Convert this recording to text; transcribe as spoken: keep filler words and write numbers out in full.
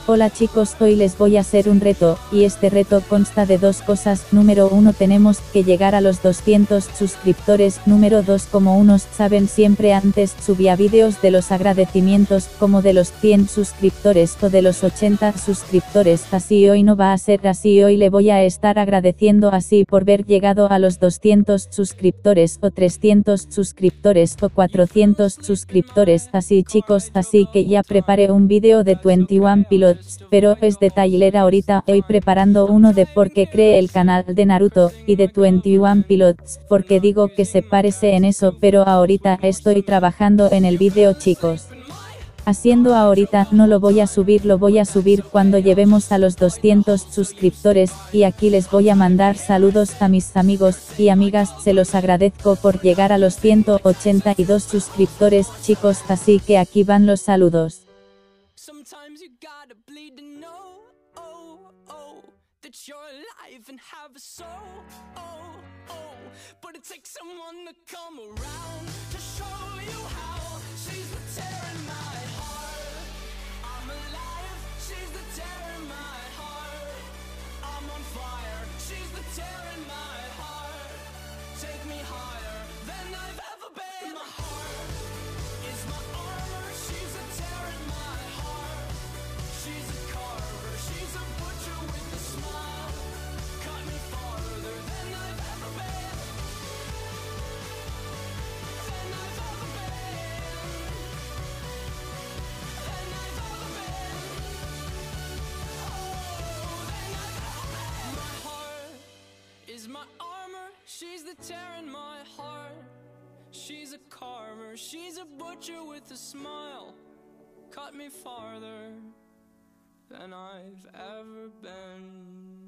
Hola chicos, hoy les voy a hacer un reto, y este reto consta de dos cosas. Número uno, tenemos que llegar a los doscientos suscriptores. Número dos, como unos saben, siempre antes subía vídeos de los agradecimientos, como de los cien suscriptores o de los ochenta suscriptores. Así hoy no va a ser así, hoy le voy a estar agradeciendo así por ver llegado a los doscientos suscriptores o trescientos suscriptores o cuatrocientos suscriptores. Así chicos, así que ya preparé un vídeo de veintiuno Pilots, pero es de Tyler ahorita. Hoy preparando uno de por qué cree el canal de Naruto, y de veintiuno Pilots, porque digo que se parece en eso, pero ahorita estoy trabajando en el vídeo chicos. Haciendo ahorita, no lo voy a subir, lo voy a subir cuando llevemos a los doscientos suscriptores, y aquí les voy a mandar saludos a mis amigos y amigas, se los agradezco por llegar a los ciento ochenta y dos suscriptores chicos, así que aquí van los saludos. Sometimes you gotta bleed to know, oh, oh, that you're alive and have a soul, oh, oh, but it takes someone to come around to show you how. She's the tear in my heart, I'm alive, she's the tear in my heart, I'm on fire, she's the tear in my heart, take me higher than I've ever been. My heart is my armor, she's a tear in my heart. She's a carver, she's a butcher with a smile. Cut me farther than I've ever been. Than I've ever been. Than I've ever been. Oh, than I've ever been. My heart is my armor, she's the tear in my heart. She's a carver, she's a butcher with a smile. Cut me farther than I've ever been.